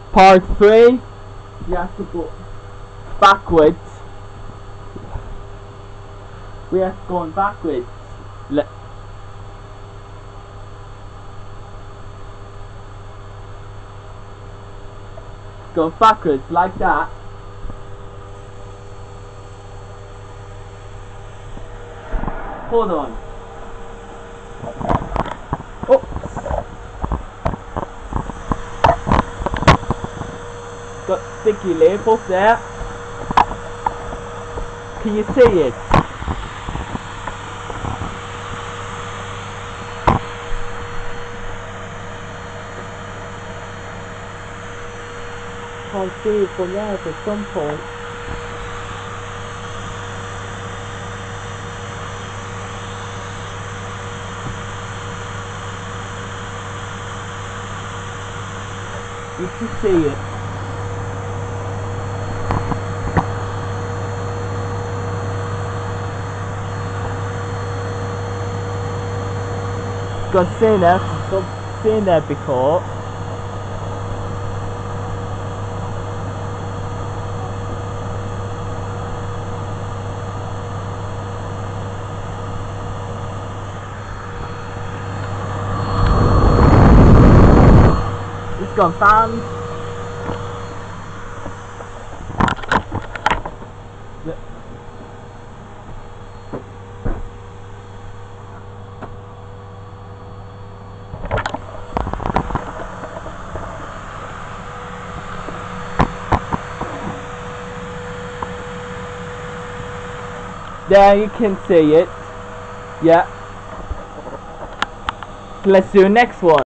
Part 3, you have to go backwards. We are going backwards. Go backwards like that. Hold on. Oh. Got sticky labels there. Can you see it? Can't see it for now at some point. You can see it. Got seen that. I've seen that before. It's gone down. There you can see it. Yeah. Let's do the next one.